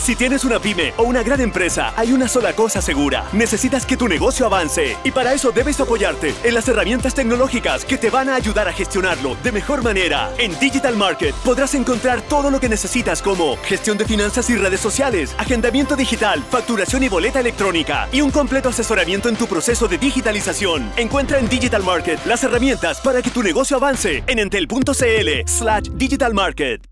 Si tienes una pyme o una gran empresa, hay una sola cosa segura. Necesitas que tu negocio avance. Y para eso debes apoyarte en las herramientas tecnológicas que te van a ayudar a gestionarlo de mejor manera. En Digital Market podrás encontrar todo lo que necesitas como gestión de finanzas y redes sociales, agendamiento digital, facturación y boleta electrónica y un completo asesoramiento en tu proceso de digitalización. Encuentra en Digital Market las herramientas para que tu negocio avance en entel.cl/digitalmarket.